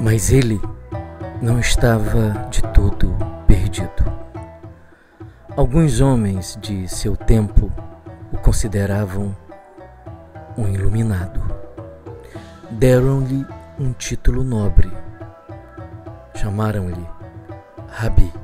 Mas ele não estava de todo perdido. Alguns homens de seu tempo o consideravam um iluminado. Deram-lhe um título nobre. Chamaram-lhe Rabi.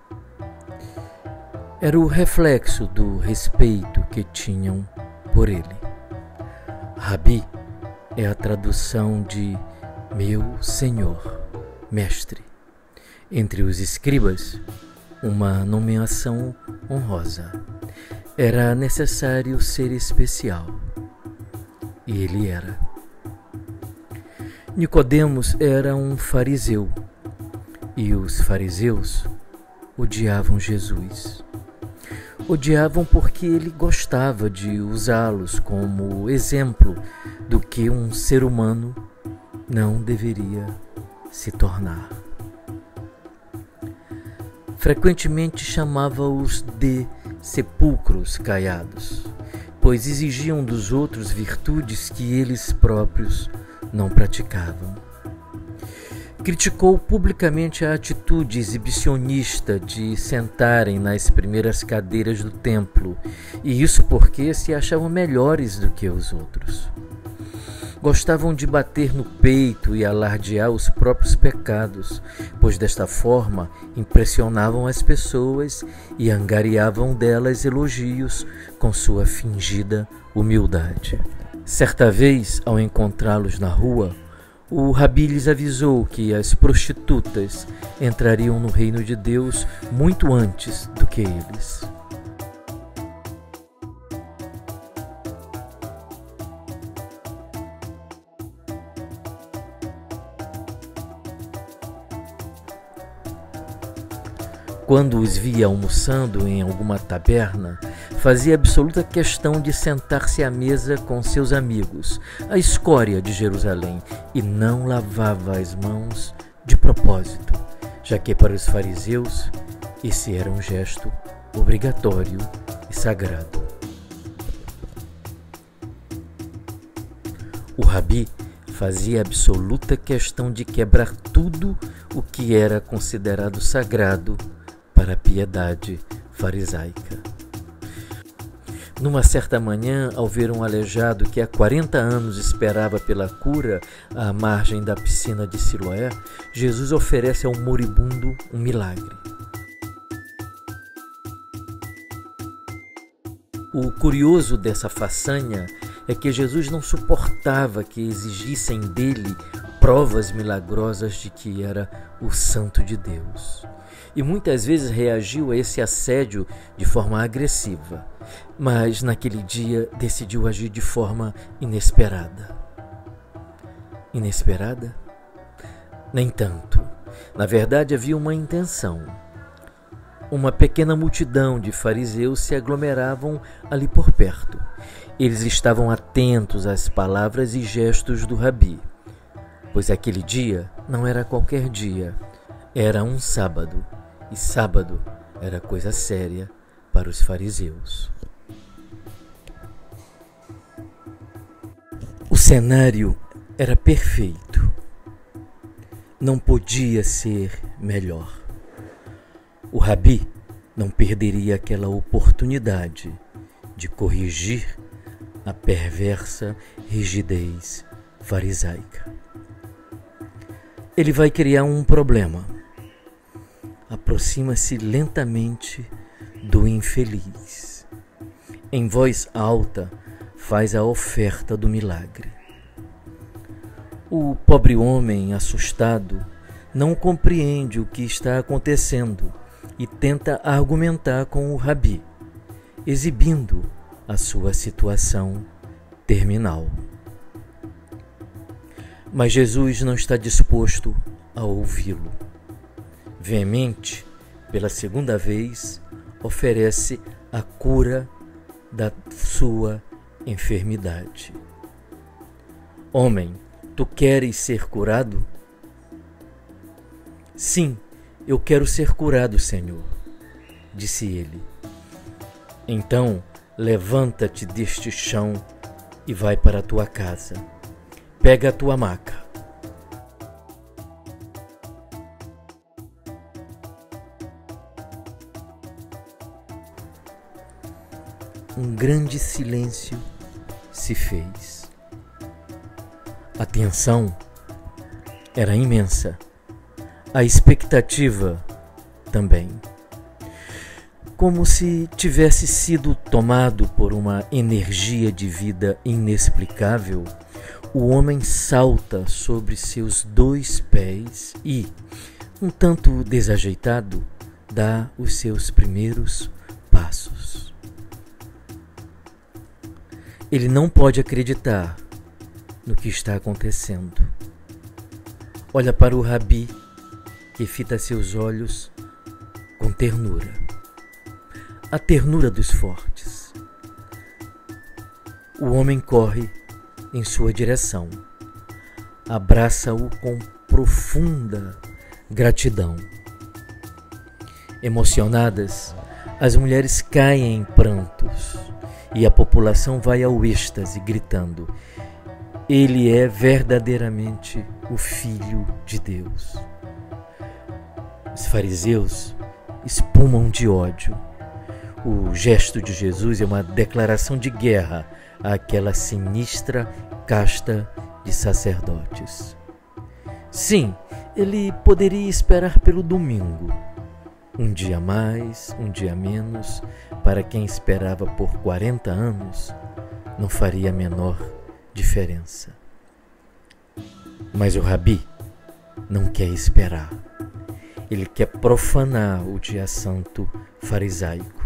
Era o reflexo do respeito que tinham por ele. Rabi é a tradução de meu senhor, mestre. Entre os escribas, uma nomeação honrosa. Era necessário ser especial. E ele era. Nicodemos era um fariseu, e os fariseus odiavam Jesus. Odiavam porque ele gostava de usá-los como exemplo do que um ser humano não deveria se tornar. Frequentemente chamava-os de sepulcros caiados, pois exigiam dos outros virtudes que eles próprios não praticavam. Criticou publicamente a atitude exibicionista de sentarem nas primeiras cadeiras do templo, e isso porque se achavam melhores do que os outros. Gostavam de bater no peito e alardear os próprios pecados, pois desta forma impressionavam as pessoas e angariavam delas elogios com sua fingida humildade. Certa vez, ao encontrá-los na rua, o Rabi lhes avisou que as prostitutas entrariam no reino de Deus muito antes do que eles. Quando os via almoçando em alguma taberna, fazia absoluta questão de sentar-se à mesa com seus amigos, a escória de Jerusalém, e não lavava as mãos de propósito, já que para os fariseus esse era um gesto obrigatório e sagrado. O Rabi fazia absoluta questão de quebrar tudo o que era considerado sagrado para a piedade farisaica. Numa certa manhã, ao ver um aleijado que há 40 anos esperava pela cura à margem da piscina de Siloé, Jesus oferece ao moribundo um milagre. O curioso dessa façanha é que Jesus não suportava que exigissem dele provas milagrosas de que era o Santo de Deus. E muitas vezes reagiu a esse assédio de forma agressiva, mas naquele dia decidiu agir de forma inesperada. Inesperada? Nem tanto. Na verdade, havia uma intenção. Uma pequena multidão de fariseus se aglomeravam ali por perto. Eles estavam atentos às palavras e gestos do Rabi, pois aquele dia não era qualquer dia, era um sábado. E sábado era coisa séria para os fariseus. O cenário era perfeito. Não podia ser melhor. O Rabi não perderia aquela oportunidade de corrigir a perversa rigidez farisaica. Ele vai criar um problema. Aproxima-se lentamente do infeliz. Em voz alta, faz a oferta do milagre. O pobre homem, assustado, não compreende o que está acontecendo e tenta argumentar com o Rabi, exibindo a sua situação terminal. Mas Jesus não está disposto a ouvi-lo. Veemente, pela segunda vez, oferece a cura da sua enfermidade. Homem, tu queres ser curado? Sim, eu quero ser curado, Senhor, disse ele. Então, levanta-te deste chão e vai para a tua casa. Pega a tua maca. um grande silêncio se fez. A tensão era imensa, a expectativa também. Como se tivesse sido tomado por uma energia de vida inexplicável, o homem salta sobre seus 2 pés e, um tanto desajeitado, dá os seus primeiros passos. Ele não pode acreditar no que está acontecendo. Olha para o Rabi, que fita seus olhos com ternura. A ternura dos fortes. O homem corre em sua direção. Abraça-o com profunda gratidão. Emocionadas, as mulheres caem em prantos e a população vai ao êxtase gritando: ele é verdadeiramente o Filho de Deus. Os fariseus espumam de ódio. O gesto de Jesus é uma declaração de guerra àquela sinistra casta de sacerdotes. Sim, ele poderia esperar pelo domingo. Um dia mais, um dia menos, para quem esperava por 40 anos, não faria a menor diferença. Mas o Rabi não quer esperar. Ele quer profanar o dia santo farisaico.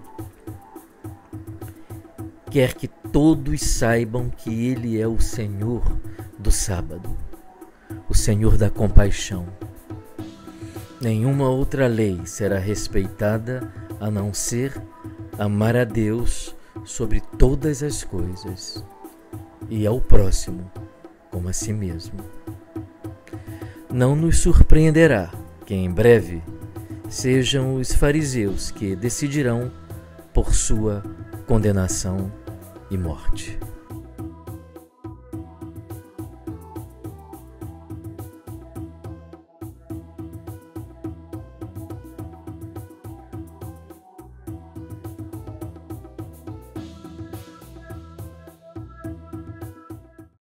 Quer que todos saibam que ele é o Senhor do sábado, o Senhor da compaixão. Nenhuma outra lei será respeitada a não ser amar a Deus sobre todas as coisas e ao próximo como a si mesmo. Não nos surpreenderá que em breve sejam os fariseus que decidirão por sua condenação e morte.